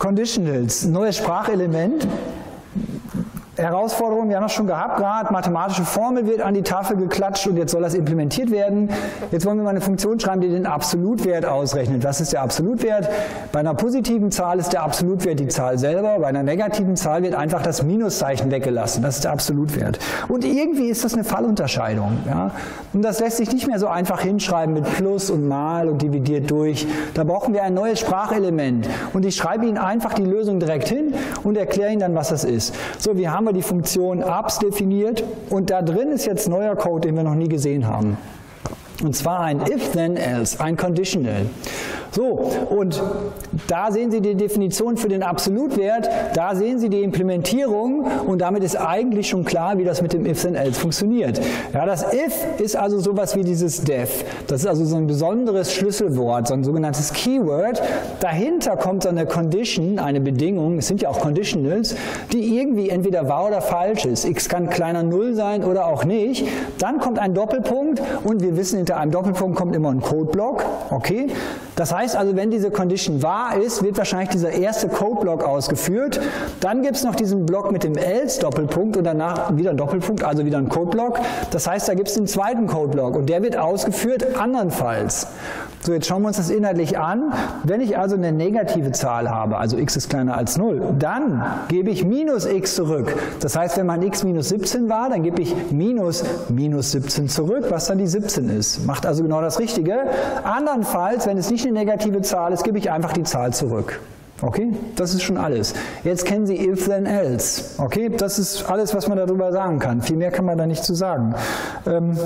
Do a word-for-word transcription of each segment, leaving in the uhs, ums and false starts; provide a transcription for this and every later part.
Conditionals, neues Sprachelement. Herausforderung, wir haben das schon gehabt gerade, mathematische Formel wird an die Tafel geklatscht und jetzt soll das implementiert werden. Jetzt wollen wir mal eine Funktion schreiben, die den Absolutwert ausrechnet. Was ist der Absolutwert? Bei einer positiven Zahl ist der Absolutwert die Zahl selber, bei einer negativen Zahl wird einfach das Minuszeichen weggelassen. Das ist der Absolutwert. Und irgendwie ist das eine Fallunterscheidung. Ja? Und das lässt sich nicht mehr so einfach hinschreiben mit Plus und Mal und dividiert durch. Da brauchen wir ein neues Sprachelement. Und ich schreibe Ihnen einfach die Lösung direkt hin und erkläre Ihnen dann, was das ist. So, wir haben die Funktion abs definiert und da drin ist jetzt neuer Code, den wir noch nie gesehen haben. Und zwar ein if then else, ein Conditional. So, und da sehen Sie die Definition für den Absolutwert, da sehen Sie die Implementierung und damit ist eigentlich schon klar, wie das mit dem if then else funktioniert. Ja, das if ist also sowas wie dieses def. Das ist also so ein besonderes Schlüsselwort, so ein sogenanntes Keyword. Dahinter kommt so eine Condition, eine Bedingung, es sind ja auch Conditionals, die irgendwie entweder wahr oder falsch ist. X kann kleiner null sein oder auch nicht. Dann kommt ein Doppelpunkt und wir wissen, hinter einem Doppelpunkt kommt immer ein Codeblock. Okay? Das heißt also, wenn diese Condition wahr ist, wird wahrscheinlich dieser erste Codeblock ausgeführt. Dann gibt es noch diesen Block mit dem else Doppelpunkt und danach wieder ein Doppelpunkt, also wieder ein Codeblock. Das heißt, da gibt es den zweiten Codeblock und der wird ausgeführt andernfalls. So, jetzt schauen wir uns das inhaltlich an. Wenn ich also eine negative Zahl habe, also x ist kleiner als null, dann gebe ich minus x zurück. Das heißt, wenn mein x minus siebzehn war, dann gebe ich minus minus siebzehn zurück, was dann die siebzehn ist. Macht also genau das Richtige. Andernfalls, wenn es nicht eine negative Zahl ist, gebe ich einfach die Zahl zurück. Okay, das ist schon alles. Jetzt kennen Sie if then else. Okay, das ist alles, was man darüber sagen kann. Viel mehr kann man da nicht zu sagen. Ähm,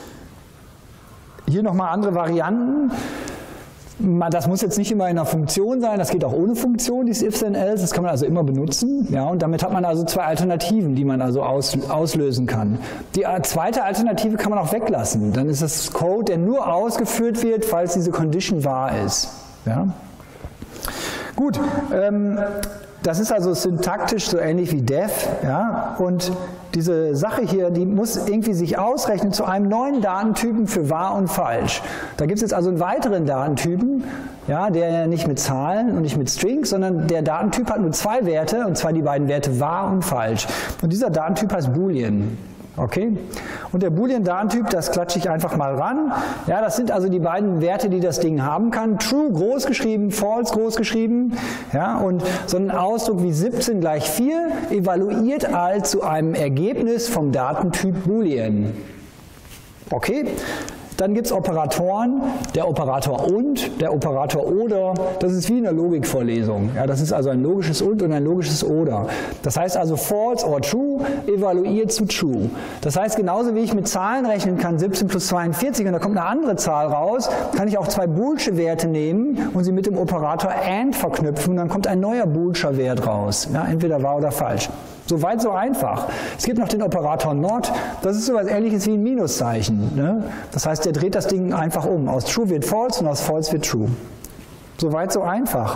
hier nochmal andere Varianten. Das muss jetzt nicht immer in einer Funktion sein, das geht auch ohne Funktion, dieses if then else, das kann man also immer benutzen. Ja, und damit hat man also zwei Alternativen, die man also aus, auslösen kann. Die zweite Alternative kann man auch weglassen. Dann ist das Code, der nur ausgeführt wird, falls diese Condition wahr ist. Ja? Gut, ähm, das ist also syntaktisch so ähnlich wie def, ja, und diese Sache hier, die muss irgendwie sich ausrechnen zu einem neuen Datentypen für wahr und falsch. Da gibt es jetzt also einen weiteren Datentypen, ja, der nicht mit Zahlen und nicht mit Strings, sondern der Datentyp hat nur zwei Werte, und zwar die beiden Werte wahr und falsch. Und dieser Datentyp heißt Boolean. Okay? Und der Boolean-Datentyp, das klatsche ich einfach mal ran. Ja, das sind also die beiden Werte, die das Ding haben kann. True groß geschrieben, false groß geschrieben. Ja, und so ein Ausdruck wie siebzehn gleich vier evaluiert als zu einem Ergebnis vom Datentyp Boolean. Okay? Dann gibt es Operatoren, der Operator und, der Operator oder. Das ist wie in der Logikvorlesung. Ja, das ist also ein logisches und und ein logisches oder. Das heißt also false or true evaluiert zu true. Das heißt, genauso wie ich mit Zahlen rechnen kann, siebzehn plus zweiundvierzig, und da kommt eine andere Zahl raus, kann ich auch zwei boolsche Werte nehmen und sie mit dem Operator and verknüpfen und dann kommt ein neuer boolscher Wert raus. Ja, entweder wahr oder falsch. So weit, so einfach. Es gibt noch den Operator not, das ist so etwas Ähnliches wie ein Minuszeichen. Ne? Das heißt, der dreht das Ding einfach um. Aus true wird false und aus false wird true. So weit, so einfach.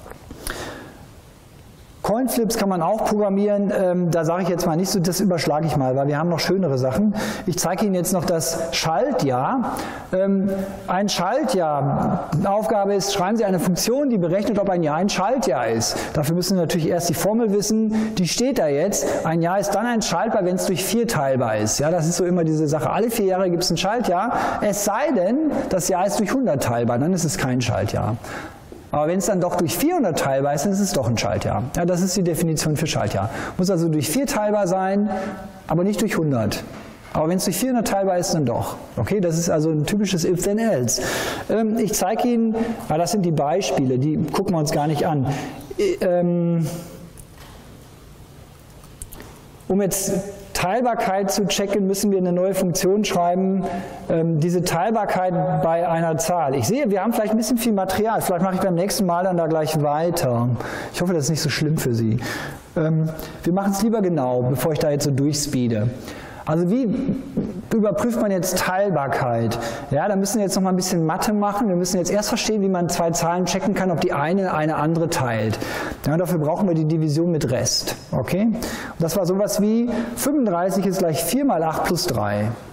Coinflips kann man auch programmieren, ähm, da sage ich jetzt mal nicht so, das überschlage ich mal, weil wir haben noch schönere Sachen. Ich zeige Ihnen jetzt noch das Schaltjahr. Ähm, ein Schaltjahr, eine Aufgabe ist, schreiben Sie eine Funktion, die berechnet, ob ein Jahr ein Schaltjahr ist. Dafür müssen Sie natürlich erst die Formel wissen, die steht da jetzt. Ein Jahr ist dann ein Schaltbar, wenn es durch vier teilbar ist. Ja, das ist so immer diese Sache. Alle vier Jahre gibt es ein Schaltjahr, es sei denn, das Jahr ist durch hundert teilbar, dann ist es kein Schaltjahr. Aber wenn es dann doch durch vierhundert teilbar ist, dann ist es doch ein Schaltjahr. Ja, das ist die Definition für Schaltjahr. Muss also durch vier teilbar sein, aber nicht durch hundert. Aber wenn es durch vierhundert teilbar ist, dann doch. Okay, das ist also ein typisches if then else. Ähm, ich zeige Ihnen, ah, das sind die Beispiele, die gucken wir uns gar nicht an. Ähm, um jetzt Teilbarkeit zu checken, müssen wir eine neue Funktion schreiben, ähm, diese Teilbarkeit bei einer Zahl. Ich sehe, wir haben vielleicht ein bisschen viel Material, vielleicht mache ich beim nächsten Mal dann da gleich weiter. Ich hoffe, das ist nicht so schlimm für Sie. Ähm, wir machen es lieber genau, bevor ich da jetzt so durchspeede. Also wie überprüft man jetzt Teilbarkeit? Ja, da müssen wir jetzt noch mal ein bisschen Mathe machen. Wir müssen jetzt erst verstehen, wie man zwei Zahlen checken kann, ob die eine eine andere teilt. Ja, dafür brauchen wir die Division mit Rest. Okay? Und das war sowas wie fünfunddreißig ist gleich vier mal acht plus drei.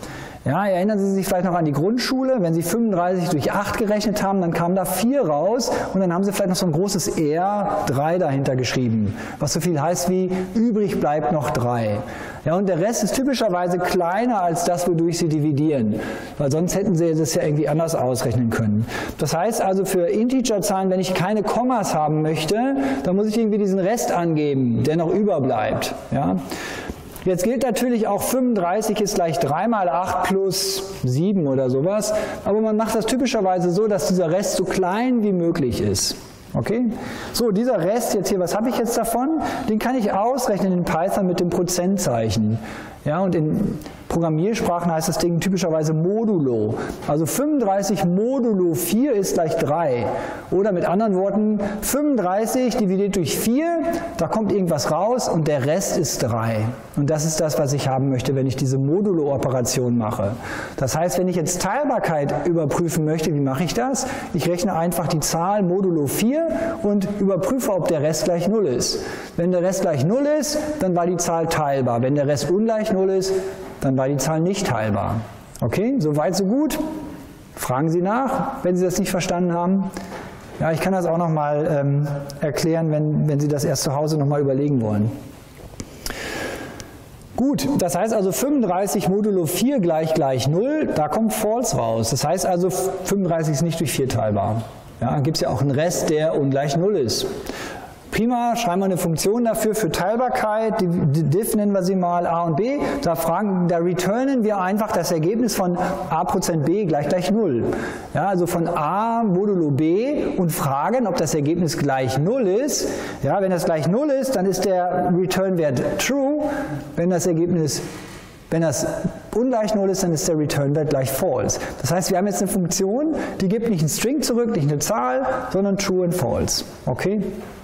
Ja, erinnern Sie sich vielleicht noch an die Grundschule, wenn Sie fünfunddreißig durch acht gerechnet haben, dann kam da vier raus und dann haben Sie vielleicht noch so ein großes R drei dahinter geschrieben, was so viel heißt wie übrig bleibt noch drei. Ja, und der Rest ist typischerweise kleiner als das, wodurch Sie dividieren, weil sonst hätten Sie das ja irgendwie anders ausrechnen können. Das heißt also für Integerzahlen, wenn ich keine Kommas haben möchte, dann muss ich irgendwie diesen Rest angeben, der noch überbleibt. Ja. Jetzt gilt natürlich auch, fünfunddreißig ist gleich drei mal acht plus sieben oder sowas, aber man macht das typischerweise so, dass dieser Rest so klein wie möglich ist. Okay? So, dieser Rest jetzt hier, was habe ich jetzt davon? Den kann ich ausrechnen in Python mit dem Prozentzeichen. Ja, und in Programmiersprachen heißt das Ding typischerweise Modulo. Also fünfunddreißig modulo vier ist gleich drei. Oder mit anderen Worten, fünfunddreißig dividiert durch vier, da kommt irgendwas raus und der Rest ist drei. Und das ist das, was ich haben möchte, wenn ich diese Modulo-Operation mache. Das heißt, wenn ich jetzt Teilbarkeit überprüfen möchte, wie mache ich das? Ich rechne einfach die Zahl modulo vier und überprüfe, ob der Rest gleich null ist. Wenn der Rest gleich null ist, dann war die Zahl teilbar. Wenn der Rest ungleich null ist, dann war die Zahl nicht teilbar. Okay, soweit so gut. Fragen Sie nach, wenn Sie das nicht verstanden haben. Ja, ich kann das auch noch mal ähm, erklären, wenn, wenn Sie das erst zu Hause noch mal überlegen wollen. Gut, das heißt also fünfunddreißig modulo vier gleich gleich null, da kommt false raus. Das heißt also fünfunddreißig ist nicht durch vier teilbar. Ja, dann gibt es ja auch einen Rest, der ungleich null ist. Prima, schreiben wir eine Funktion dafür für Teilbarkeit, die, die diff nennen wir sie mal a und b, da, fragen, da returnen wir einfach das Ergebnis von a Prozent b gleich gleich null. Ja, also von a modulo b und fragen, ob das Ergebnis gleich null ist. Ja, wenn das gleich null ist, dann ist der Return-Wert true. Wenn das Ergebnis Wenn das ungleich null ist, dann ist der Return-Wert gleich false. Das heißt, wir haben jetzt eine Funktion, die gibt nicht einen String zurück, nicht eine Zahl, sondern true und false. Okay?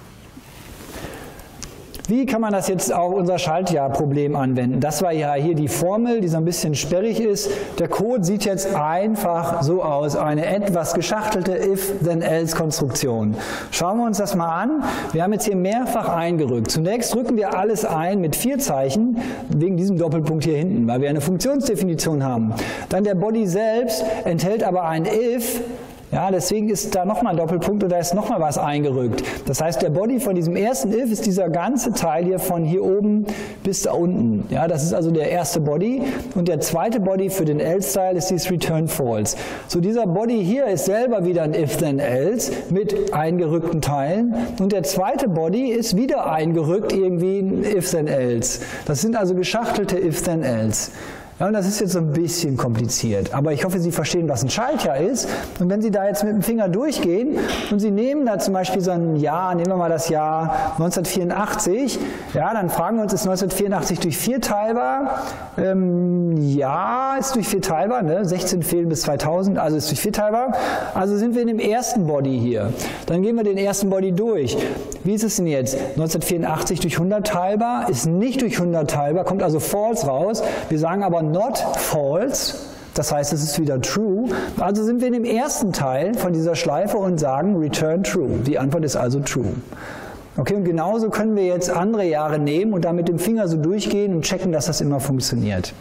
Wie kann man das jetzt auf unser Schaltjahr-Problem anwenden? Das war ja hier die Formel, die so ein bisschen sperrig ist. Der Code sieht jetzt einfach so aus, eine etwas geschachtelte If-Then-Else-Konstruktion. Schauen wir uns das mal an. Wir haben jetzt hier mehrfach eingerückt. Zunächst rücken wir alles ein mit vier Zeichen, wegen diesem Doppelpunkt hier hinten, weil wir eine Funktionsdefinition haben. Dann der Body selbst enthält aber ein If. Ja, deswegen ist da nochmal ein Doppelpunkt und da ist nochmal was eingerückt. Das heißt, der Body von diesem ersten If ist dieser ganze Teil hier von hier oben bis da unten. Ja, das ist also der erste Body und der zweite Body für den Else-Teil ist dieses Return False. So, dieser Body hier ist selber wieder ein If-Then-Else mit eingerückten Teilen und der zweite Body ist wieder eingerückt irgendwie ein If-Then-Else. Das sind also geschachtelte If-Then-Else. Ja, und das ist jetzt so ein bisschen kompliziert, aber ich hoffe, Sie verstehen, was ein Schaltjahr ist. Und wenn Sie da jetzt mit dem Finger durchgehen und Sie nehmen da zum Beispiel so ein Jahr, nehmen wir mal das Jahr neunzehnhundertvierundachtzig, ja, dann fragen wir uns, ist neunzehnhundertvierundachtzig durch vier teilbar? Ähm, ja, ist durch vier teilbar, ne? sechzehn fehlen bis zweitausend, also ist durch vier teilbar. Also sind wir in dem ersten Body hier. Dann gehen wir den ersten Body durch. Wie ist es denn jetzt? neunzehnhundertvierundachtzig durch hundert teilbar, ist nicht durch hundert teilbar, kommt also false raus. Wir sagen aber not false, das heißt, es ist wieder true. Also sind wir in dem ersten Teil von dieser Schleife und sagen return true. Die Antwort ist also true. Okay, und genauso können wir jetzt andere Jahre nehmen und da mit dem Finger so durchgehen und checken, dass das immer funktioniert.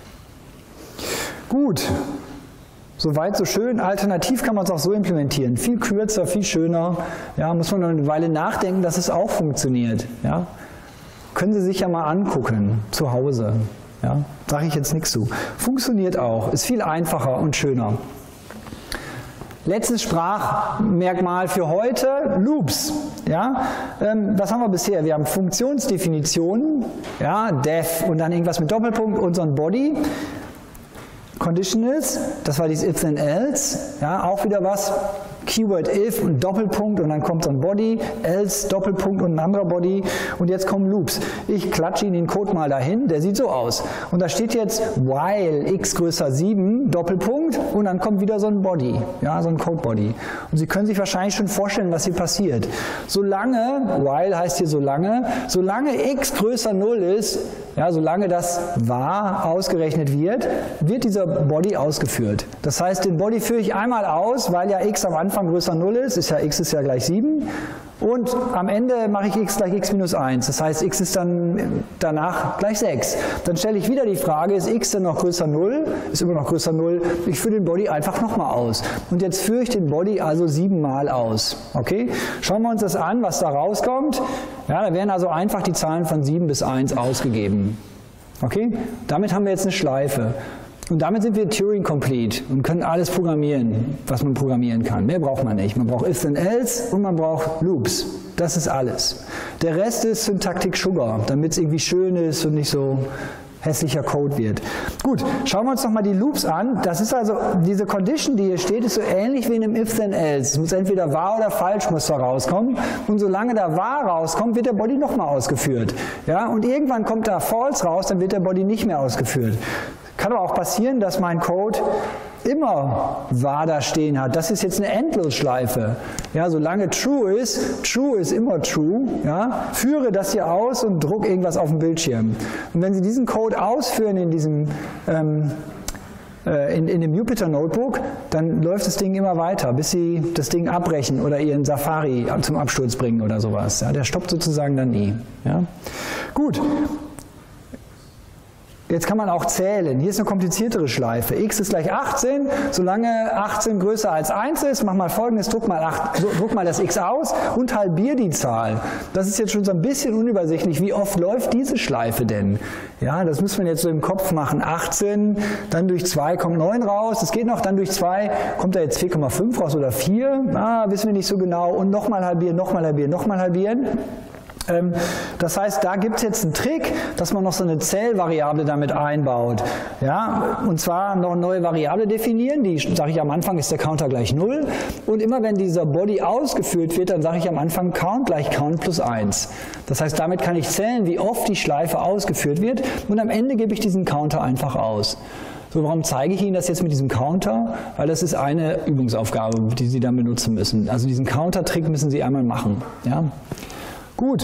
Gut. Soweit, so schön. Alternativ kann man es auch so implementieren. Viel kürzer, viel schöner. Ja, muss man noch eine Weile nachdenken, dass es auch funktioniert. Ja. Können Sie sich ja mal angucken, zu Hause. Ja, sage ich jetzt nichts zu. Funktioniert auch, ist viel einfacher und schöner. Letztes Sprachmerkmal für heute, Loops. Ja, ähm, was haben wir bisher? Wir haben Funktionsdefinitionen, ja, def und dann irgendwas mit Doppelpunkt und so ein Body. Conditionals, das war dieses if then else, ja, auch wieder was. Keyword if und Doppelpunkt und dann kommt so ein Body, else, Doppelpunkt und ein anderer Body und jetzt kommen Loops. Ich klatsche Ihnen den Code mal dahin, der sieht so aus. Und da steht jetzt while x größer sieben, Doppelpunkt und dann kommt wieder so ein Body, ja, so ein Code-Body. Und Sie können sich wahrscheinlich schon vorstellen, was hier passiert. Solange, while heißt hier solange, solange x größer null ist, ja, solange das wahr ausgerechnet wird, wird dieser Body ausgeführt. Das heißt, den Body führe ich einmal aus, weil ja x am Anfang Anfang größer null ist, ist ja x ist ja gleich sieben. Und am Ende mache ich x gleich x minus eins. Das heißt, x ist dann danach gleich sechs. Dann stelle ich wieder die Frage, ist x denn noch größer null? Ist immer noch größer null. Ich führe den Body einfach nochmal aus. Und jetzt führe ich den Body also siebenmal aus. Okay? Schauen wir uns das an, was da rauskommt. Ja, da werden also einfach die Zahlen von sieben bis eins ausgegeben. Okay? Damit haben wir jetzt eine Schleife. Und damit sind wir Turing-complete und können alles programmieren, was man programmieren kann. Mehr braucht man nicht. Man braucht If and Else und man braucht Loops. Das ist alles. Der Rest ist Syntactic Sugar, damit es irgendwie schön ist und nicht so hässlicher Code wird. Gut, schauen wir uns nochmal die Loops an. Das ist also, diese Condition, die hier steht, ist so ähnlich wie in einem If then Else. Es muss entweder wahr oder falsch muss da rauskommen. Und solange da wahr rauskommt, wird der Body nochmal ausgeführt. Ja, und irgendwann kommt da false raus, dann wird der Body nicht mehr ausgeführt. Kann aber auch passieren, dass mein Code immer wahr da stehen hat. Das ist jetzt eine Endlosschleife. Ja, solange true ist, true ist immer true, ja, führe das hier aus und druck irgendwas auf dem Bildschirm. Und wenn Sie diesen Code ausführen in diesem ähm, äh, in, in dem Jupyter Notebook, dann läuft das Ding immer weiter, bis Sie das Ding abbrechen oder Ihren Safari zum Absturz bringen oder sowas. Ja, der stoppt sozusagen dann nie. Ja. Gut. Jetzt kann man auch zählen. Hier ist eine kompliziertere Schleife. X ist gleich achtzehn. Solange achtzehn größer als eins ist, mach mal Folgendes, druck mal, acht, druck mal das x aus und halbier die Zahl. Das ist jetzt schon so ein bisschen unübersichtlich. Wie oft läuft diese Schleife denn? Ja, das muss man jetzt so im Kopf machen. achtzehn, dann durch zwei kommt neun raus. Das geht noch, dann durch zwei kommt da jetzt vier Komma fünf raus oder vier. Ah, wissen wir nicht so genau. Und nochmal halbieren, nochmal halbieren, nochmal halbieren. Das heißt, da gibt es jetzt einen Trick, dass man noch so eine Zählvariable damit einbaut. Ja, und zwar noch eine neue Variable definieren, die sage ich am Anfang, ist der Counter gleich null. Und immer wenn dieser Body ausgeführt wird, dann sage ich am Anfang Count gleich Count plus eins. Das heißt, damit kann ich zählen, wie oft die Schleife ausgeführt wird. Und am Ende gebe ich diesen Counter einfach aus. So, warum zeige ich Ihnen das jetzt mit diesem Counter? Weil das ist eine Übungsaufgabe, die Sie dann benutzen müssen. Also diesen Counter-Trick müssen Sie einmal machen. Ja? Gut,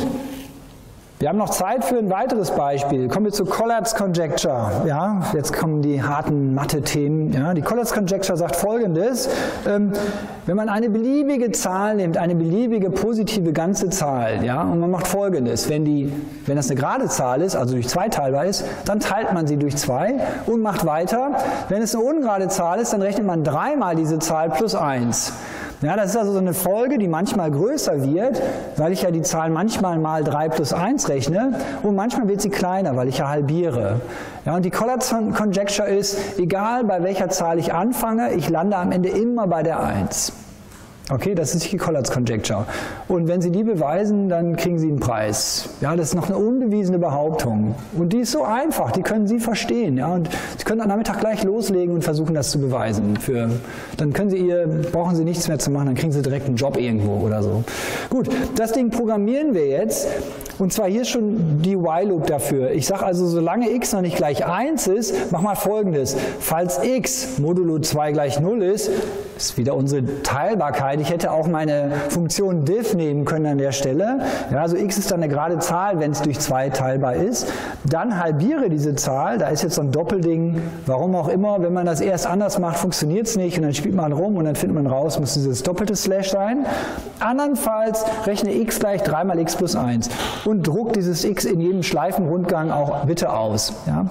wir haben noch Zeit für ein weiteres Beispiel. Kommen wir zu Collatz Conjecture. Ja, jetzt kommen die harten Mathe-Themen. Ja, die Collatz Conjecture sagt Folgendes. Ähm, wenn man eine beliebige Zahl nimmt, eine beliebige positive ganze Zahl, ja, und man macht Folgendes. Wenn, die, wenn das eine gerade Zahl ist, also durch zwei teilbar ist, dann teilt man sie durch zwei und macht weiter. Wenn es eine ungerade Zahl ist, dann rechnet man dreimal diese Zahl plus eins. Ja, das ist also so eine Folge, die manchmal größer wird, weil ich ja die Zahl manchmal mal drei plus eins rechne und manchmal wird sie kleiner, weil ich ja halbiere. Ja, und die Collatz Conjecture ist, egal bei welcher Zahl ich anfange, ich lande am Ende immer bei der eins. Okay, das ist die Collatz Conjecture. Und wenn Sie die beweisen, dann kriegen Sie einen Preis. Ja, das ist noch eine unbewiesene Behauptung. Und die ist so einfach, die können Sie verstehen. Ja, und Sie können am Nachmittag gleich loslegen und versuchen, das zu beweisen. Für, dann können Sie ihr, brauchen Sie nichts mehr zu machen, dann kriegen Sie direkt einen Job irgendwo oder so. Gut, das Ding programmieren wir jetzt. Und zwar hier schon die While-Loop dafür. Ich sage also, solange x noch nicht gleich eins ist, mach mal Folgendes. Falls x modulo zwei gleich null ist, ist wieder unsere Teilbarkeit. Ich hätte auch meine Funktion diff nehmen können an der Stelle. Ja, also x ist dann eine gerade Zahl, wenn es durch zwei teilbar ist. Dann halbiere diese Zahl. Da ist jetzt so ein Doppelding. Warum auch immer, wenn man das erst anders macht, funktioniert es nicht. Und dann spielt man rum und dann findet man raus, muss dieses doppelte Slash sein. Andernfalls rechne x gleich drei mal x plus eins. Und druckt dieses x in jedem Schleifenrundgang auch bitte aus. Ja?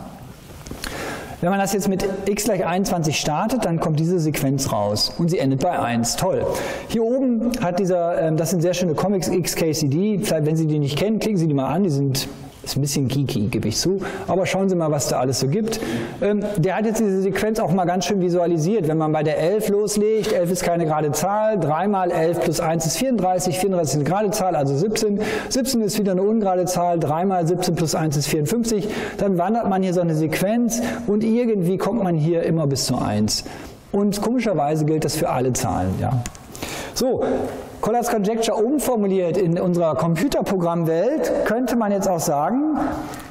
Wenn man das jetzt mit x gleich einundzwanzig startet, dann kommt diese Sequenz raus und sie endet bei eins. Toll. Hier oben hat dieser, das sind sehr schöne Comics X K C D. Vielleicht, wenn Sie die nicht kennen, klicken Sie die mal an. Die sind ist ein bisschen geeky, gebe ich zu. Aber schauen Sie mal, was da alles so gibt. Ähm, der hat jetzt diese Sequenz auch mal ganz schön visualisiert. Wenn man bei der elf loslegt, elf ist keine gerade Zahl, drei mal elf plus eins ist vierunddreißig, vierunddreißig ist eine gerade Zahl, also siebzehn. siebzehn ist wieder eine ungerade Zahl, drei mal siebzehn plus eins ist vierundfünfzig. Dann wandert man hier so eine Sequenz und irgendwie kommt man hier immer bis zu eins. Und komischerweise gilt das für alle Zahlen. Ja. So, Collatz Conjecture umformuliert in unserer Computerprogrammwelt könnte man jetzt auch sagen,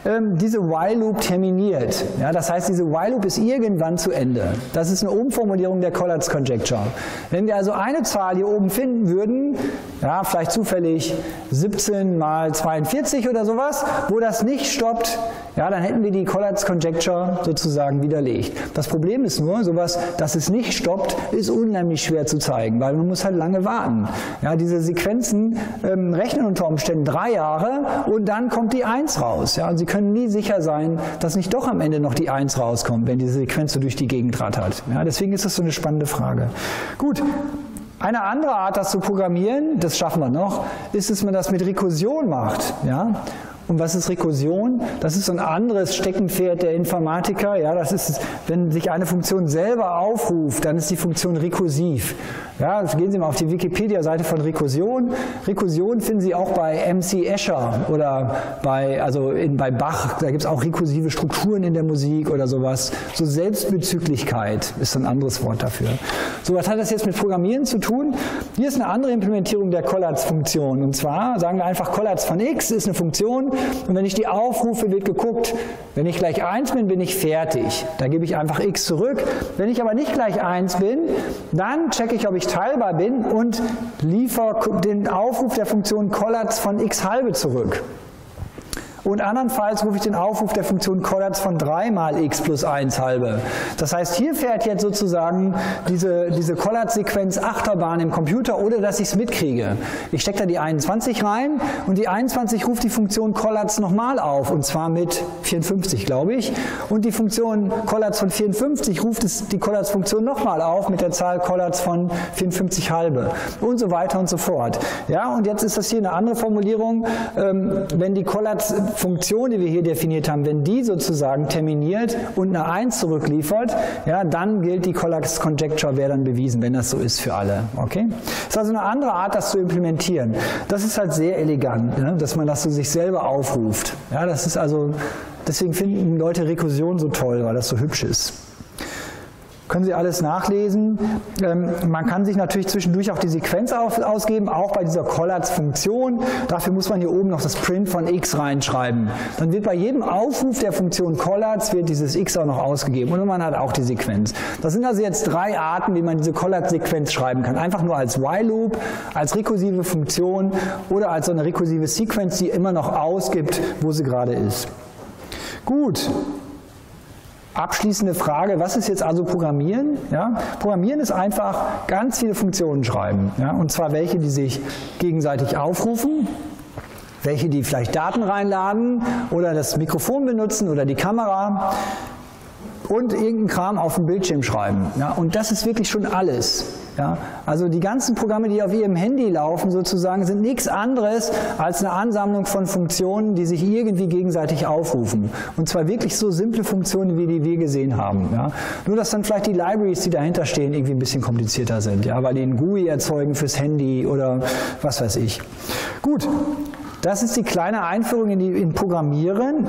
ähm, diese While-Loop terminiert. Ja, das heißt, diese While-Loop ist irgendwann zu Ende. Das ist eine Umformulierung der Collatz Conjecture. Wenn wir also eine Zahl hier oben finden würden, ja, vielleicht zufällig siebzehn mal zweiundvierzig oder sowas, wo das nicht stoppt, ja, dann hätten wir die Collatz Conjecture sozusagen widerlegt. Das Problem ist nur, sowas, dass es nicht stoppt, ist unheimlich schwer zu zeigen, weil man muss halt lange warten. Ja, diese Sequenzen ähm, rechnen unter Umständen drei Jahre und dann kommt die eins raus. Ja, und Sie können nie sicher sein, dass nicht doch am Ende noch die eins rauskommt, wenn diese Sequenz so durch die Gegend rattert. Ja, deswegen ist das so eine spannende Frage. Gut. Eine andere Art, das zu programmieren, das schaffen wir noch, ist, dass man das mit Rekursion macht. Ja? Und was ist Rekursion? Das ist so ein anderes Steckenpferd der Informatiker. Ja, das ist, wenn sich eine Funktion selber aufruft, dann ist die Funktion rekursiv. Ja, also gehen Sie mal auf die Wikipedia-Seite von Rekursion. Rekursion finden Sie auch bei M C Escher oder bei, also in, bei Bach. Da gibt es auch rekursive Strukturen in der Musik oder sowas. So Selbstbezüglichkeit ist ein anderes Wort dafür. So, was hat das jetzt mit Programmieren zu tun? Hier ist eine andere Implementierung der Collatz-Funktion. Und zwar sagen wir einfach, Collatz von x ist eine Funktion. Und wenn ich die aufrufe, wird geguckt, wenn ich gleich eins bin, bin ich fertig. Da gebe ich einfach x zurück. Wenn ich aber nicht gleich eins bin, dann checke ich, ob ich teilbar bin und liefere den Aufruf der Funktion Collatz von x halbe zurück. Und andernfalls rufe ich den Aufruf der Funktion Collatz von drei mal x plus eins halbe. Das heißt, hier fährt jetzt sozusagen diese, diese Collatz-Sequenz Achterbahn im Computer, ohne dass ich es mitkriege. Ich stecke da die einundzwanzig rein und die einundzwanzig ruft die Funktion Collatz nochmal auf, und zwar mit vierundfünfzig, glaube ich. Und die Funktion Collatz von vierundfünfzig ruft es, die Collatz-Funktion nochmal auf mit der Zahl Collatz von vierundfünfzig halbe und so weiter und so fort. Ja, und jetzt ist das hier eine andere Formulierung. Ähm, wenn die Collatz Funktion, die wir hier definiert haben, wenn die sozusagen terminiert und eine eins zurückliefert, ja, dann gilt die Collatz Conjecture, wäre dann bewiesen, wenn das so ist für alle. Okay? Das ist also eine andere Art, das zu implementieren. Das ist halt sehr elegant, ne? Dass man das so sich selber aufruft. Ja, das ist also, deswegen finden Leute Rekursion so toll, weil das so hübsch ist. Können Sie alles nachlesen. Ähm, man kann sich natürlich zwischendurch auch die Sequenz auf, ausgeben, auch bei dieser Collatz-Funktion. Dafür muss man hier oben noch das Print von x reinschreiben. Dann wird bei jedem Aufruf der Funktion Collatz wird dieses x auch noch ausgegeben und man hat auch die Sequenz. Das sind also jetzt drei Arten, wie man diese Collatz-Sequenz schreiben kann. Einfach nur als While-Loop, als rekursive Funktion oder als so eine rekursive Sequenz, die immer noch ausgibt, wo sie gerade ist. Gut. Abschließende Frage, was ist jetzt also Programmieren? Ja, Programmieren ist einfach ganz viele Funktionen schreiben. Ja, und zwar welche, die sich gegenseitig aufrufen, welche, die vielleicht Daten reinladen oder das Mikrofon benutzen oder die Kamera und irgendeinen Kram auf dem Bildschirm schreiben. Ja, und das ist wirklich schon alles. Ja, also die ganzen Programme, die auf Ihrem Handy laufen sozusagen, sind nichts anderes als eine Ansammlung von Funktionen, die sich irgendwie gegenseitig aufrufen. Und zwar wirklich so simple Funktionen, wie die wir gesehen haben. Ja. Nur, dass dann vielleicht die Libraries, die dahinter stehen, irgendwie ein bisschen komplizierter sind, ja, weil die einen G U I erzeugen fürs Handy oder was weiß ich. Gut, das ist die kleine Einführung in, die, in Programmieren.